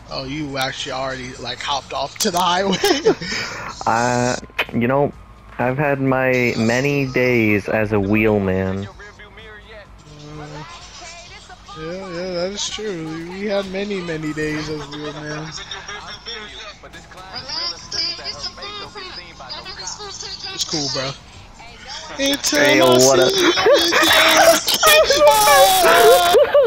Oh, you actually already like hopped off to the highway. Uh, you know, I've had my many days as a wheelman. Uh, yeah, that is true. We had many days as wheelman. It's cool, bro. Until Hey, I what see up? you again.